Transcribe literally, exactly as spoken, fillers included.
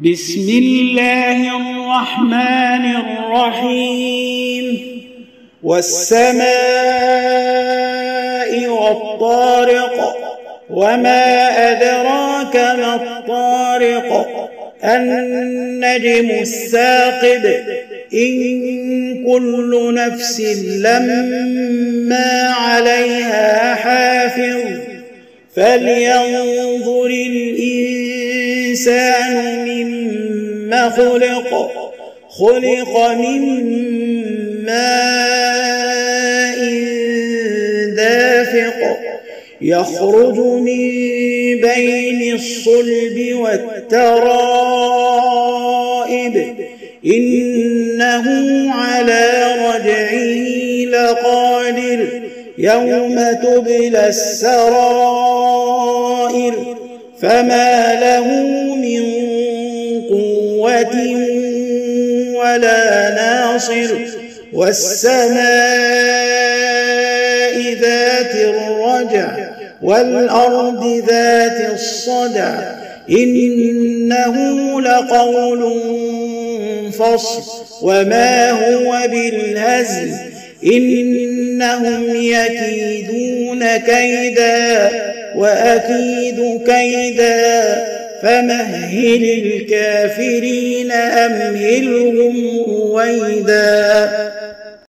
بسم الله الرحمن الرحيم والسماء والطارق وما أدراك ما الطارق النجم الثاقب إن كل نفس لما عليها حافظ فلينظر الإنسان مما خلق خلق من ماء دافق يخرج من بين الصلب والترائب إنه على رجعه لقادر يوم تبلى السرائر فما له من قوة ولا ناصر والسماء ذات الرجع والأرض ذات الصدع إنه لقول فصل وما هو بالهزل إنهم يكيدون كيدا وأكيد كيدا فمهل الكافرين أمهلهم رويدا.